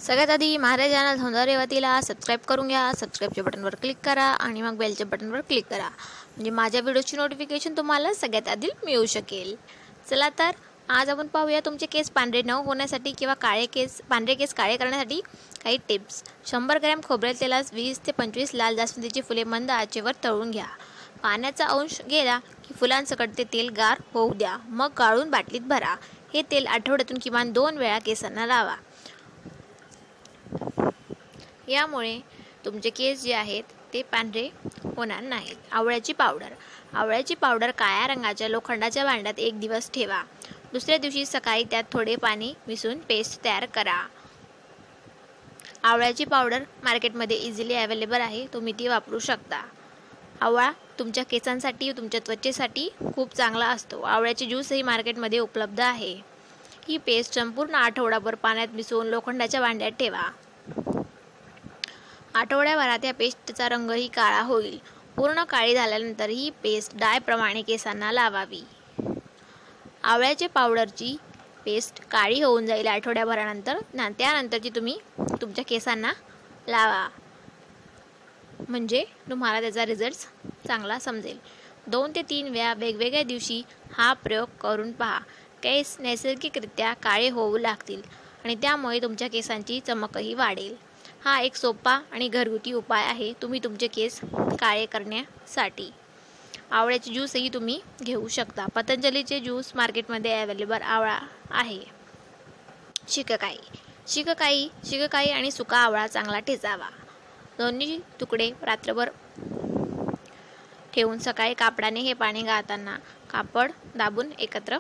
सगळ्यात आधी माझ्या चॅनल सौंदर्यवतीला सबस्क्राईब करून घ्या. सबस्क्राईबच्या बटनवर क्लिक करा आणि मग बेलच्या बटनवर क्लिक करा, म्हणजे माझ्या व्हिडिओची नोटिफिकेशन तुम्हाला सगळ्यात आधी मिळू शकेल. चला तर आज आपण पाहूया तुमचे केस पांढरे न होण्यासाठी किंवा पांढरे केस काळे करण्यासाठी काही टिप्स. 100 ग्रॅम खोबरेल तेलात 20 ते 25 लाल जास्वंदीची फुले मंद आचेवर तळून घ्या. पाण्याचा अंश गेला की फुलांसकट ते तेल गार होऊ द्या. मग गाळून बाटलीत भरा. हे तेल आठवड्यातून किमान 2 वेळा केसांना लावा. यामुळे तुमचे केस जे आहेत ते पांढरे होणार नाहीत. आवळ्याची पावडर काळ्या रंगाच्या लोखंडाच्या भांड्यात 1 दिवस ठेवा. दुसऱ्या दिवशी सकाळी त्यात थोडे पाणी मिसळून पेस्ट तयार करा. आवळ्याची पावडर मार्केटमध्ये इझिली अवेलेबल आहे, तुम्ही ती वापरू शकता. आवळा तुमच्या केसांसाठी तुमच्या त्वचेसाठी खूप चांगला असतो. आवळ्याचे ज्यूसही मार्केटमध्ये उपलब्ध आहे. ही पेस्ट संपूर्ण आठवडाभर पाण्यात मिसळून लोखंडाच्या भांड्यात ठेवा. आठवड्याभरात या पेस्टचा रंगही काळा होईल. पूर्ण काळी झाल्यानंतर ही पेस्ट डायप्रमाणे केसांना लावावी. आवळ्याच्या पावडरची पेस्ट काळी होऊन जाईल आठवड्याभरानंतर. त्यानंतरची तुम्ही तुमच्या केसांना लावा, म्हणजे तुम्हाला त्याचा रिझल्ट चांगला समजेल. 2 ते 3 वेळा वेगवेगळ्या दिवशी हा प्रयोग करून पहा. केस नैसर्गिकरित्या काळे होऊ लागतील आणि त्यामुळे तुमच्या केसांची चमकही वाढेल. हा एक सोपा आणि घरगुती उपाय आहे तुम्ही तुमचे केस काळे करण्यासाठी. आवळ्याचे ज्यूसही तुम्ही घेऊ शकता. पतंजलीचे ज्यूस मार्केटमध्ये अवेलेबल आवळा आहे. शिककाई आणि सुका आवळा चांगला ठेचावा. दोन्ही तुकडे रात्रभर ठेवून सकाळी कापडाने हे पाणी गाळताना कापड दाबून एकत्र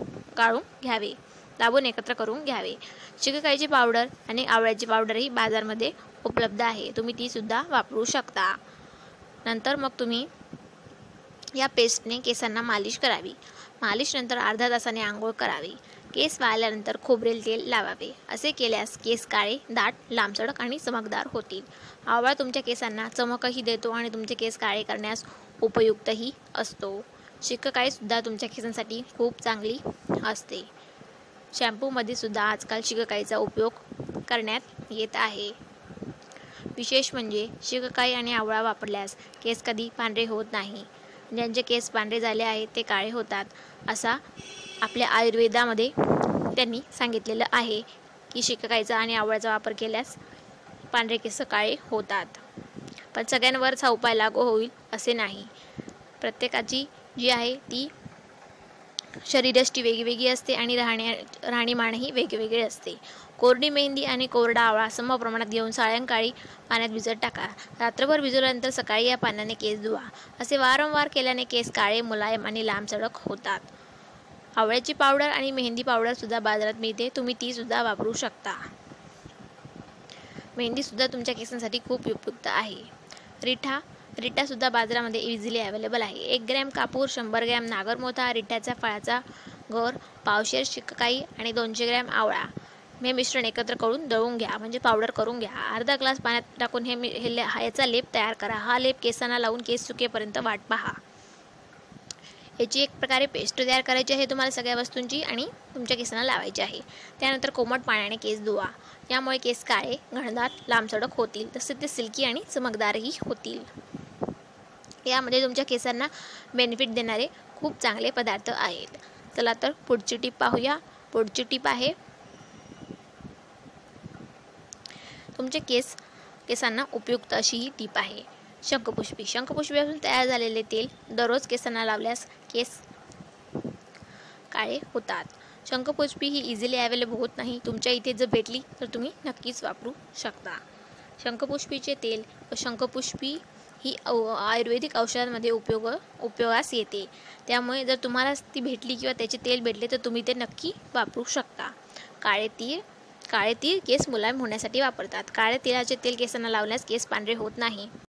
करून घ्यावे. शिककाईची पावडर आणि आवळ्याची पावडरही बाजारमध्ये उपलब्ध आहे, तुम्ही ती सुद्धा वापरू शकता. नंतर मग तुम्ही या पेस्टने केसांना मालिश करावी. मालिशनंतर अर्ध्या तासाने आंघोळ करावी. केस वाळल्यानंतर खोबरेल तेल लावावे. असे केल्यास केस काळे, दाट, लांबसडक आणि चमकदार होतील. आवळा तुमच्या केसांना चमकही देतो आणि तुमचे केस काळे करण्यास उपयुक्तही असतो. शिककाई सुद्धा तुमच्या केसांसाठी खूप चांगली असते. शॅम्पूमध्ये सुद्धा आजकाल शिककाईचा उपयोग करण्यात येत आहे. विशेष म्हणजे शिककाई आणि आवळा वापरल्यास केस कधी पांढरे होत नाही. ज्यांचे केस पांढरे झाले आहेत ते काळे होतात, असा आपल्या आयुर्वेदामध्ये त्यांनी सांगितलेलं आहे की शिककाईचा आणि आवळ्याचा वापर केल्यास पांढरे केस काळे होतात. पण सगळ्यांवरच हा उपाय लागू होईल असे नाही. प्रत्येकाची जी आहे ती शरीरयष्टी वेगवेगळी असते आणि राहणीमानही वेगवेगळे असते. कोरडी मेहंदी आणि कोरडा आवळा सम प्रमाणात घेऊन सायंकाळी पाण्यात भिजत टाका. रात्रभर भिजवल्यानंतर सकाळी या पाण्याने केस धुवा. असे वारंवार केल्याने केस काळे, मुलायम आणि लांबसडक होतात. आवळ्याची पावडर आणि मेहंदी पावडर सुद्धा बाजारात मिळते, तुम्ही ती सुद्धा वापरू शकता. मेहंदी सुद्धा तुमच्या केसांसाठी खूप उपयुक्त आहे. रिठा सुद्धा बाजारामध्ये इझिली अवेलेबल आहे. 1 ग्रॅम कापूर, 100 ग्रॅम नागरमोथा, रिठ्याच्या फळाचा गर, पावशेर शिककाई आणि 200 ग्रॅम आवळा हे मिश्रण एकत्र करून दळून घ्या, म्हणजे पावडर करून घ्या. अर्धा ग्लास पाण्यात टाकून ह्याचा लेप तयार करा. हा लेप केसांना लावून केस सुकेपर्यंत वाट पहा. याची एक प्रकारे पेस्ट तयार करायची आहे तुम्हाला सगळ्या वस्तूंची आणि तुमच्या केसांना लावायची आहे. त्यानंतर कोमट पाण्याने केस धुवा. यामुळे केस काळे, घनदाट, लांबसडक होतील, तसेच ते सिल्की आणि चमकदारही होतील. यामध्ये तुमच्या केसांना बेनिफिट देणारे खूप चांगले पदार्थ आहेत. चला तर पुढची टीप पाहूया. पुढची टीप आहे तुमचे केसांना उपयुक्त अशी ही टीप आहे. शंखपुष्पीपासून तयार झालेले तेल दररोज केसांना लावल्यास केस काळे होतात. शंखपुष्पी ही इझिली अवेलेबल होत नाही. तुमच्या इथे जर भेटली तर तुम्ही नक्कीच वापरू शकता. शंखपुष्पीचे तेल व शंखपुष्पी ही आयुर्वेदिक औषधांमध्ये उपयोगास येते. त्यामुळे जर तुम्हाला ती भेटली किंवा त्याचे तेल भेटले तर तुम्ही ते नक्की वापरू शकता. काळे तीळ केस मुलायम होण्यासाठी वापरतात. काळ्या तिळाचे तेल केसांना लावल्यास केस पांढरे होत नाही.